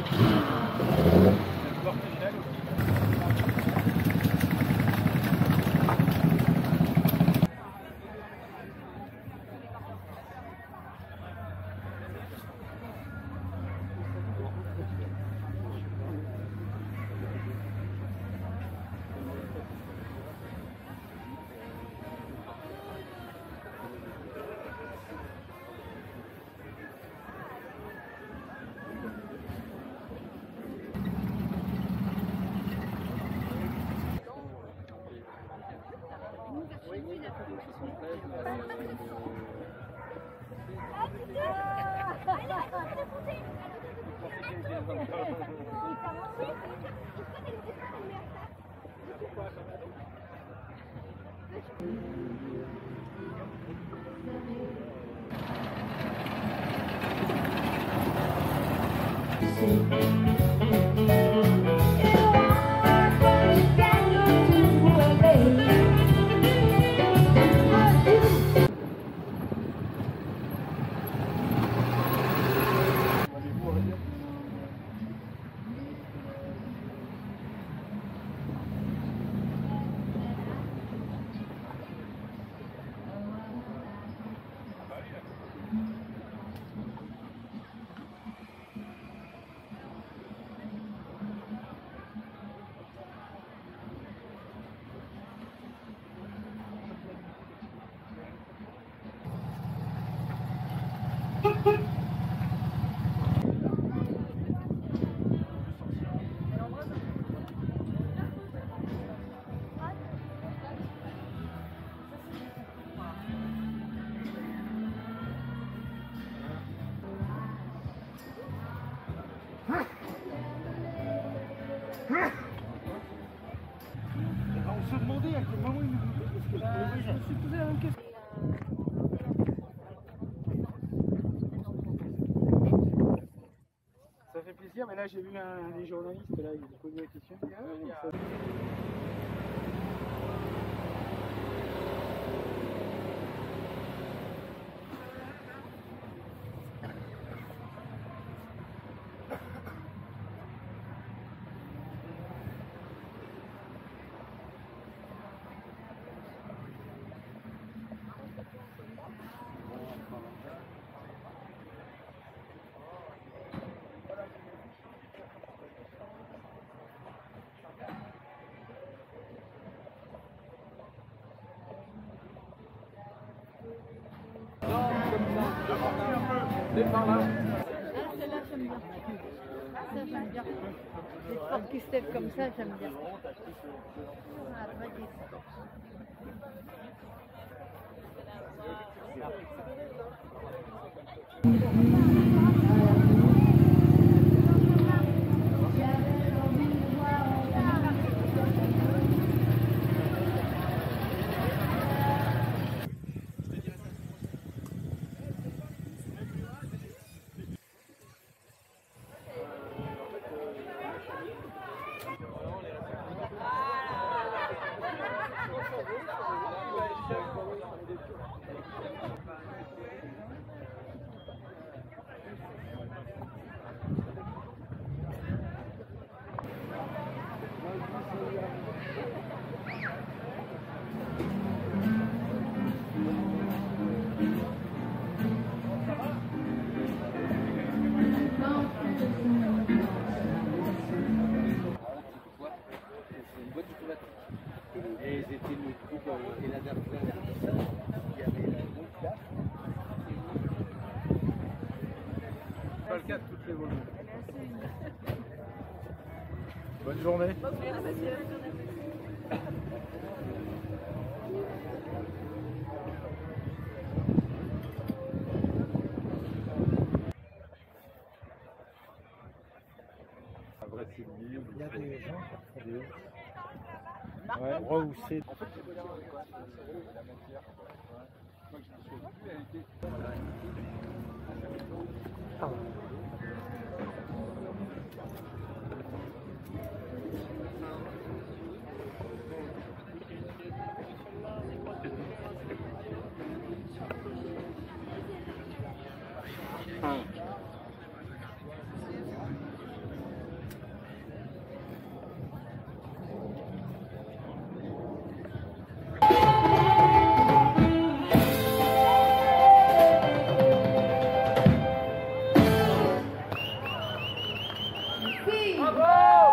On se demandait à quel moment il nous disait parce que je me suis posé la même question. Ça fait plaisir, mais là j'ai vu un des journalistes, là, il a posé la question. Il dit, ah, oui, ça... Celle-là, j'aime bien. Ça, j'aime bien. Les sports qui se lèvent comme ça, j'aime bien. Ah, vas-y. Et ils étaient le groupe et la dame il y avait la grosse place. Pas le cas de toutes les volumes. Bonne journée. Il y a des gens qui font des hausses. Ouais, rehausser. En fait, c'est pas la matière. Moi, je me suis occupé, elle était. Pardon. Bravo!